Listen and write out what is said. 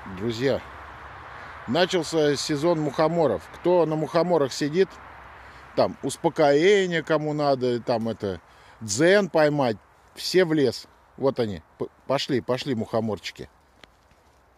Друзья, начался сезон мухоморов. Кто на мухоморах сидит, там успокоение кому надо, там это дзен поймать, все в лес. Вот они, пошли мухоморчики.